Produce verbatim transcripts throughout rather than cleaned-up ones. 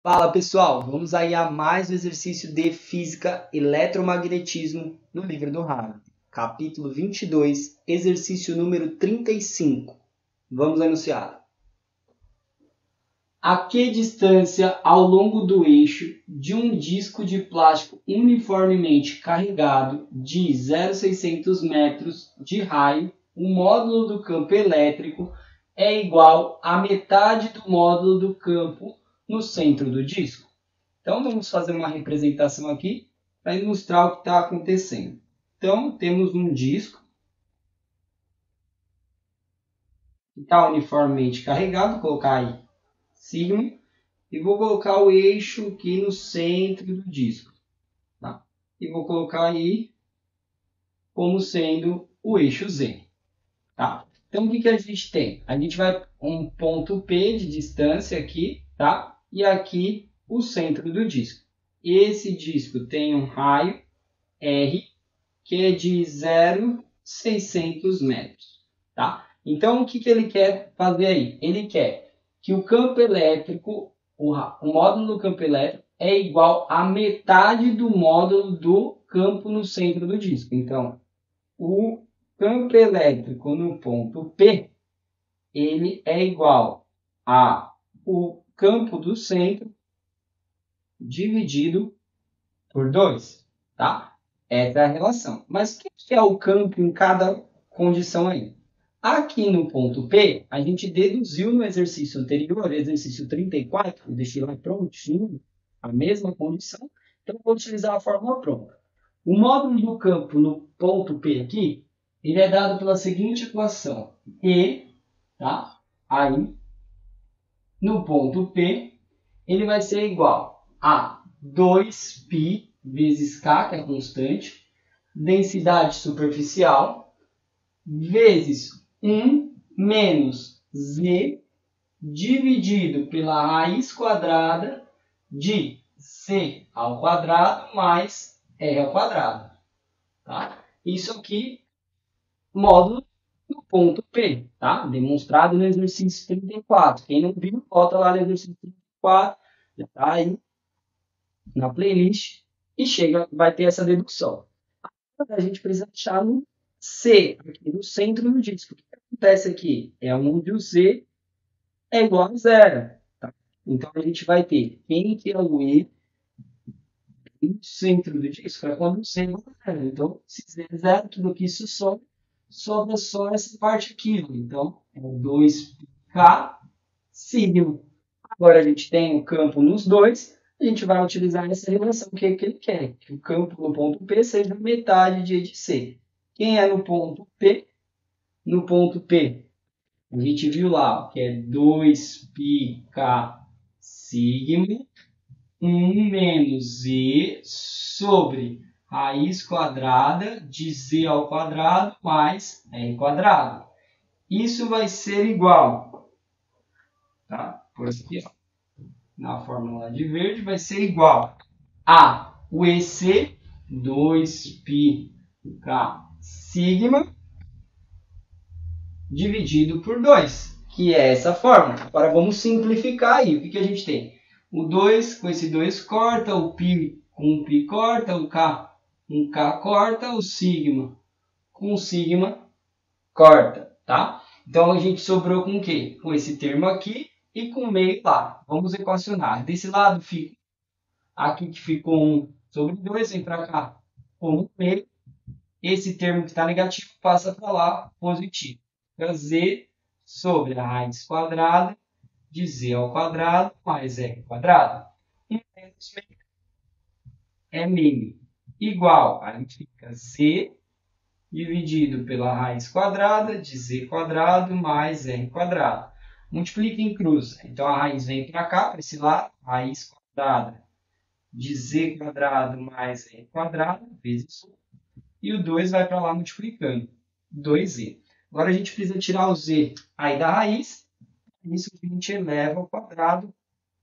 Fala pessoal, vamos aí a mais um exercício de Física Eletromagnetismo no livro do Harvard, capítulo vinte e dois, exercício número trinta e cinco. Vamos anunciar. A que distância ao longo do eixo de um disco de plástico uniformemente carregado de zero vírgula seiscentos metros de raio, o módulo do campo elétrico é igual à metade do módulo do campo no centro do disco? Então, vamos fazer uma representação aqui para ilustrar o que está acontecendo. Então, temos um disco que está uniformemente carregado, vou colocar aí sigma, e vou colocar o eixo aqui no centro do disco. Tá? E vou colocar aí como sendo o eixo Z. Tá? Então, o que, que a gente tem? A gente vai um ponto P de distância aqui, tá? E aqui o centro do disco. Esse disco tem um raio R, que é de zero vírgula seiscentos metros. Tá? Então, o que, que ele quer fazer aí? Ele quer que o campo elétrico, o, o módulo do campo elétrico, é igual à metade do módulo do campo no centro do disco. Então, o campo elétrico no ponto P, ele é igual a o campo do centro dividido por dois, tá? Essa é a relação. Mas o que é o campo em cada condição aí? Aqui no ponto P, a gente deduziu no exercício anterior, exercício trinta e quatro, eu deixei lá prontinho, a mesma condição, então eu vou utilizar a fórmula pronta. O módulo do campo no ponto P aqui, ele é dado pela seguinte equação. E, tá? Aí, no ponto P, ele vai ser igual a dois π vezes K, que é constante, densidade superficial, vezes um menos Z, dividido pela raiz quadrada de C ao quadrado mais R ao quadrado. Tá? Isso aqui, módulo no ponto P, tá? Demonstrado no exercício trinta e quatro. Quem não viu, volta lá no exercício trinta e quatro, já está aí na playlist e chega, vai ter essa dedução. A gente precisa achar no C, aqui no centro do disco. O que acontece aqui? É onde o Z é igual a zero. Tá? Então, a gente vai ter quem que é o E no centro do disco é quando o Z é igual a zero. Então, se Z é zero, tudo aqui isso sobe, sobra só essa parte aqui. Então, é dois K sigma. Agora, a gente tem o campo nos dois, a gente vai utilizar essa relação que, é que ele quer, que o campo no ponto P seja metade de E de C. Quem é no ponto P? No ponto P, a gente viu lá que é dois πk sigma, um menos Z sobre raiz quadrada de Z ao quadrado mais R quadrado. Isso vai ser igual, tá? Por aqui, ó, na fórmula de verde, vai ser igual a o E C, dois πk sigma, dividido por dois, que é essa fórmula. Agora vamos simplificar aí. O que, que a gente tem? O dois com esse dois corta, o π com o π corta, o k com k corta, o sigma com sigma corta, tá? Então a gente sobrou com o quê? Com esse termo aqui e com o meio lá. Vamos equacionar. Desse lado fica aqui que ficou um sobre dois, vem para cá com um meio. Esse termo que está negativo passa para lá positivo. Então, Z sobre a raiz quadrada de Z ao quadrado mais R quadrado. um menos meio é meio. Igual, a gente fica Z dividido pela raiz quadrada de Z quadrado mais R quadrado. Multiplica em cruz. Então, a raiz vem para cá, para esse lado. Raiz quadrada de Z quadrado mais R quadrado vezes um. E o dois vai para lá multiplicando. dois Z. Agora a gente precisa tirar o Z aí da raiz. Isso a gente eleva ao quadrado.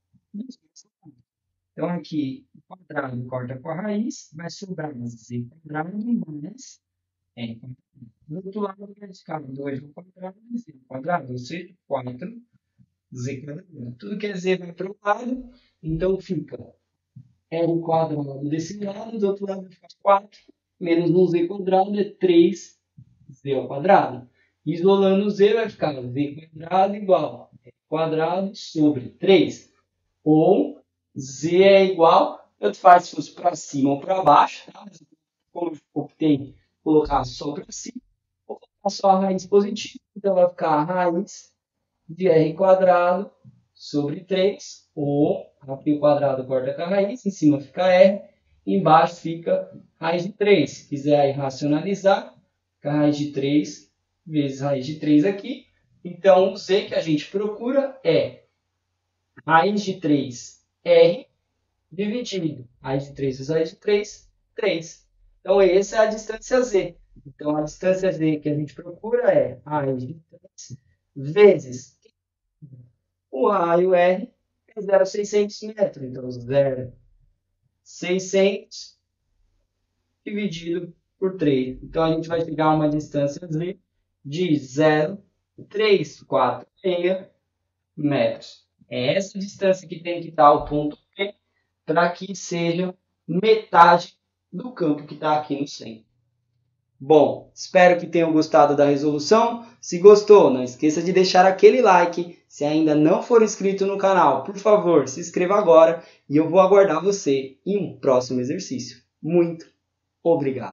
Então aqui o quadrado corta com a raiz. Vai sobrar Z quadrado mais R quadrado. Do outro lado vai ficar dois ao quadrado e Z quadrado. Ou seja, quatro Z quadrado. Tudo que é Z vai para o lado, então fica R quadrado desse lado, do outro lado vai ficar quatro, menos um Z quadrado é três Z ao quadrado. Isolando o Z vai ficar Z quadrado igual a R quadrado sobre três. Ou Z é igual, tanto faz se fosse para cima ou para baixo, tá? Como eu optei colocar só para cima, vou colocar só a raiz positiva, então vai ficar a raiz de R quadrado sobre três, ou aqui o quadrado corta com a raiz, em cima fica R, embaixo fica raiz de três. Se quiser aí racionalizar, fica raiz de três vezes raiz de três aqui. Então, o Z que a gente procura é raiz de três R dividido raiz de três vezes raiz de três, três. Então, essa é a distância Z. Então, a distância Z que a gente procura é raiz de três vezes o raio R é zero vírgula seiscentos metros. Então, zero vírgula seiscentos dividido por três. Então, a gente vai chegar a uma distância Z de zero vírgula trezentos e quarenta e seis metros. É essa distância que tem que estar o ponto P para que seja metade do campo que está aqui no centro. Bom, espero que tenham gostado da resolução. Se gostou, não esqueça de deixar aquele like. Se ainda não for inscrito no canal, por favor, se inscreva agora e eu vou aguardar você em um próximo exercício. Muito obrigado!